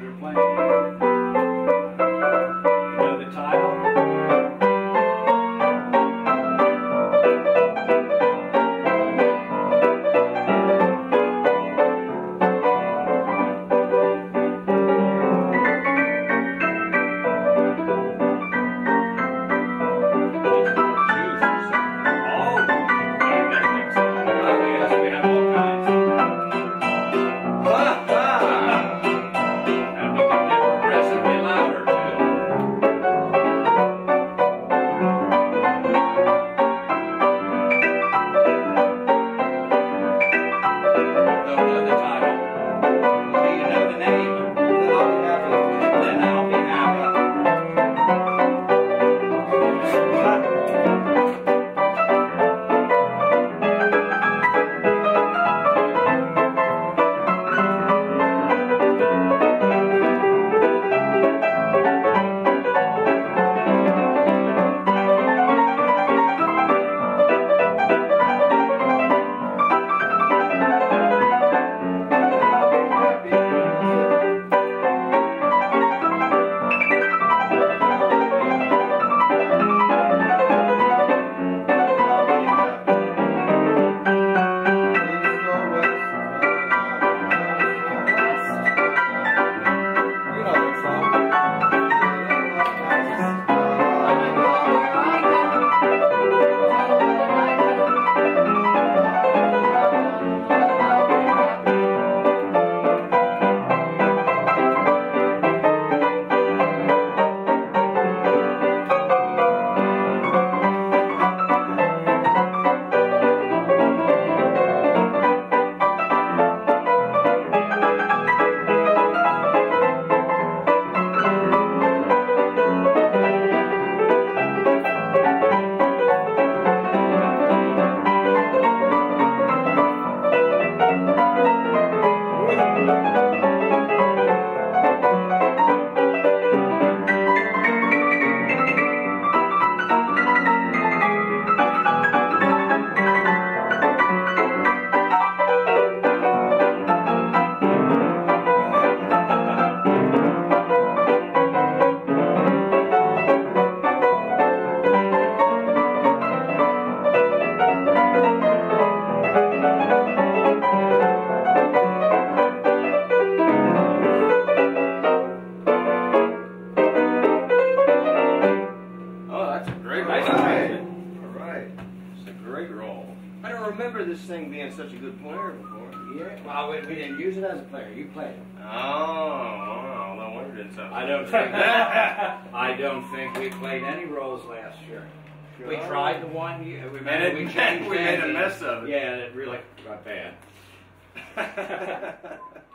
you're playing. You know the title? I don't remember this thing being such a good player before. Yeah, well, we didn't use it as a player. You played it. Oh, wow. No wonder it didn't sound I don't think I don't think we played any roles last year. Sure. We tried the one year. We made a mess of it. Yeah, it really got bad.